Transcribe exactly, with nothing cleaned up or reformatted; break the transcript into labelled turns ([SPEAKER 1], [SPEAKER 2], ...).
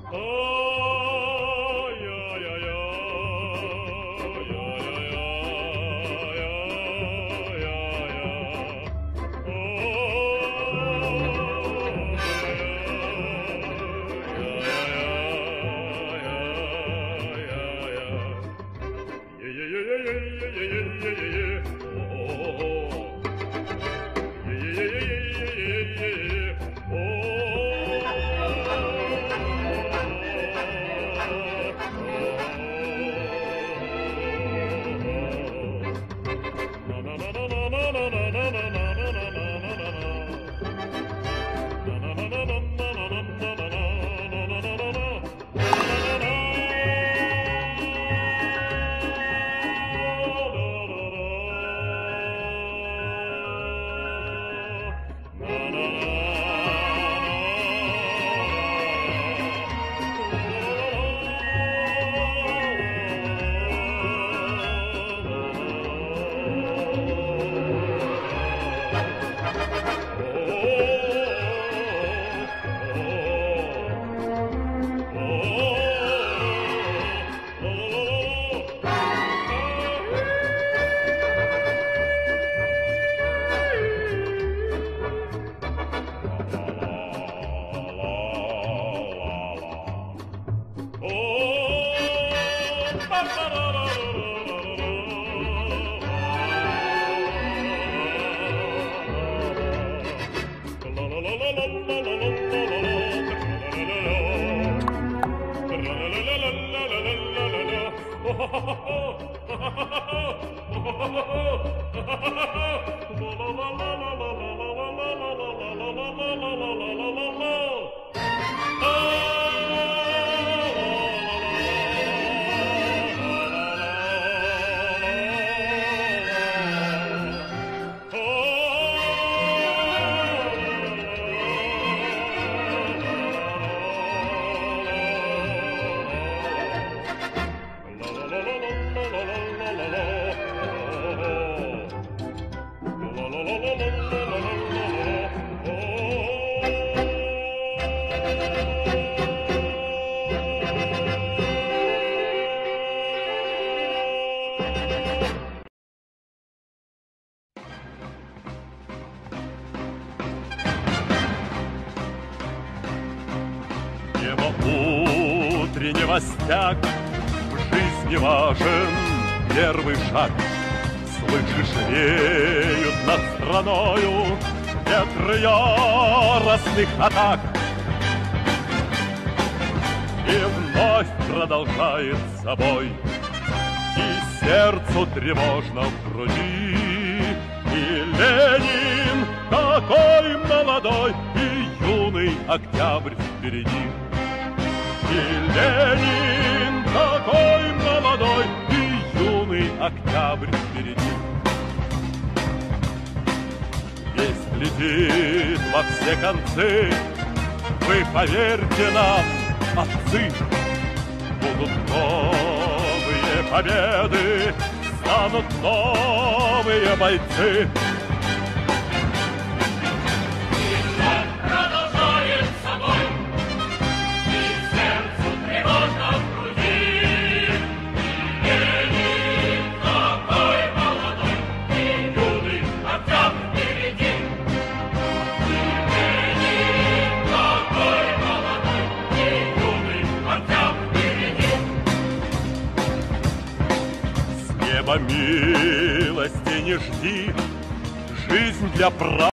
[SPEAKER 1] Утреннего стяг в жизни важен первый шаг. Слышишь, веют над страною ветры яростных атак. И вновь продолжается бой, и сердцу тревожно в груди. И Ленин такой молодой, и юный октябрь впереди. И Ленин такой молодой, и юный октябрь впереди. Весть летит во все концы, вы поверьте нам, отцы, будут новые победы, станут новые бойцы. Милости не жди, жизнь для прав